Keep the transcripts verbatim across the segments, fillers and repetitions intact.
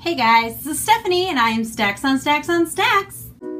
Hey guys, this is Stephanie and I am Stacks on Stacks on Stacks.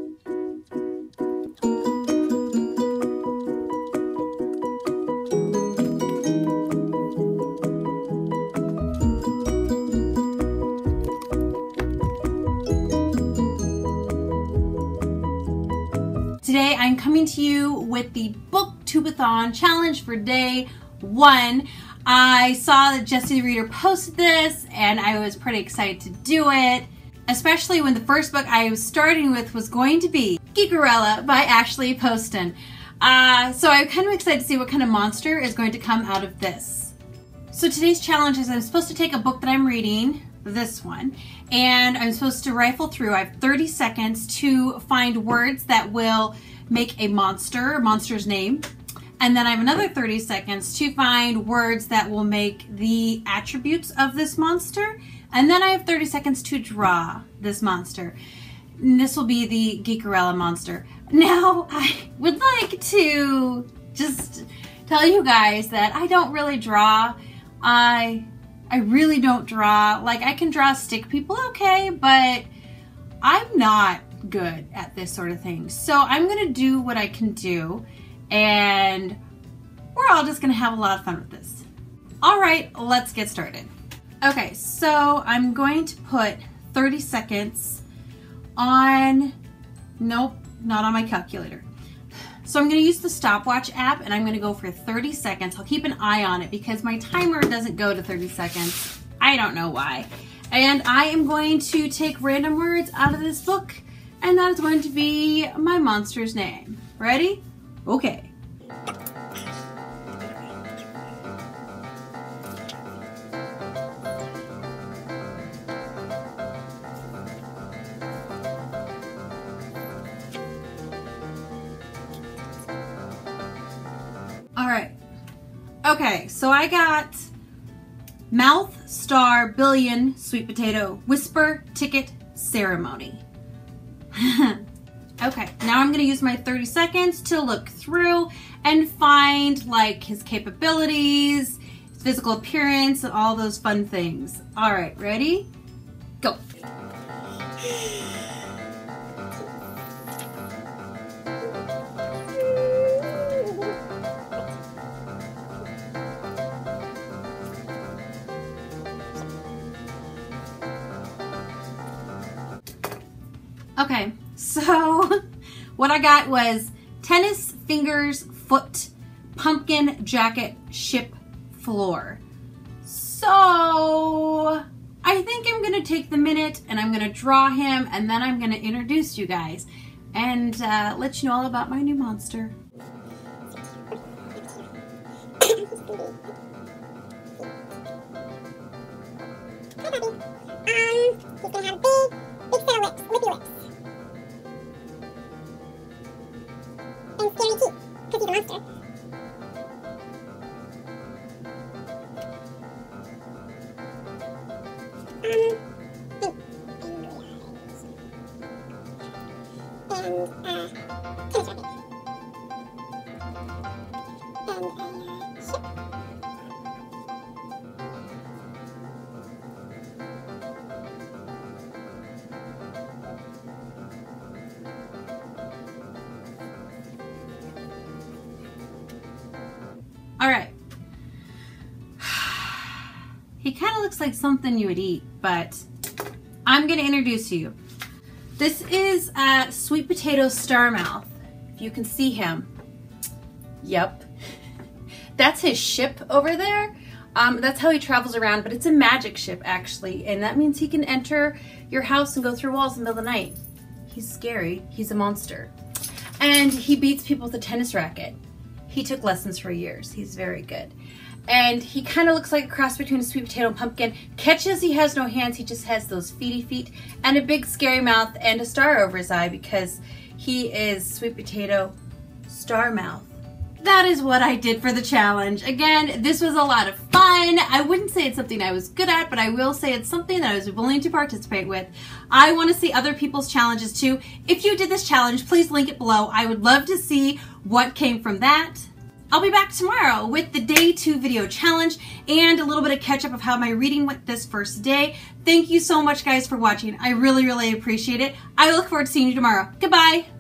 Today I'm coming to you with the Booktubeathon challenge for day one. I saw that Jessie the Reader posted this and I was pretty excited to do it, especially when the first book I was starting with was going to be Geekerella by Ashley Poston. Uh, so I'm kind of excited to see what kind of monster is going to come out of this. So today's challenge is I'm supposed to take a book that I'm reading, this one, and I'm supposed to rifle through. I have thirty seconds to find words that will make a monster, a monster's name. And then I have another thirty seconds to find words that will make the attributes of this monster. And then I have thirty seconds to draw this monster. And this will be the Geekerella monster. Now, I would like to just tell you guys that I don't really draw. I, I really don't draw. Like, I can draw stick people okay, but I'm not good at this sort of thing. So I'm going to do what I can do. And we're all just gonna have a lot of fun with this. All right, let's get started. Okay, so I'm going to put thirty seconds on, nope, not on my calculator. So I'm gonna use the stopwatch app and I'm gonna go for thirty seconds. I'll keep an eye on it because my timer doesn't go to thirty seconds. I don't know why. And I am going to take random words out of this book and that is going to be my monster's name. Ready? Okay. All right. Okay, so I got mouth, star, billion, sweet potato, whisper, ticket, ceremony. Okay, now I'm going to use my thirty seconds to look through and find like his capabilities, his physical appearance, and all those fun things. All right, ready? Go. Okay, so what I got was tennis, fingers, foot, pumpkin, jacket, ship, floor. So I think I'm gonna take the minute and I'm gonna draw him and then I'm gonna introduce you guys and uh, let you know all about my new monster. All right. He kind of looks like something you would eat, but I'm going to introduce you. This is uh, Sweet Potato Starmouth. If you can see him. Yep. That's his ship over there. Um, that's how he travels around, but it's a magic ship actually, and that means he can enter your house and go through walls in the middle of the night. He's scary. He's a monster. And he beats people with a tennis racket. He took lessons for years. He's very good. And he kind of looks like a cross between a sweet potato and pumpkin. Catches, he has no hands. He just has those feety feet and a big scary mouth and a star over his eye because he is sweet potato star mouth. That is what I did for the challenge. Again, this was a lot of fun. I wouldn't say it's something I was good at, but I will say it's something that I was willing to participate with. I want to see other people's challenges too. If you did this challenge, please link it below. I would love to see what came from that. I'll be back tomorrow with the day two video challenge and a little bit of catch up of how my reading went this first day. Thank you so much, guys, for watching. I really, really appreciate it. I look forward to seeing you tomorrow. Goodbye.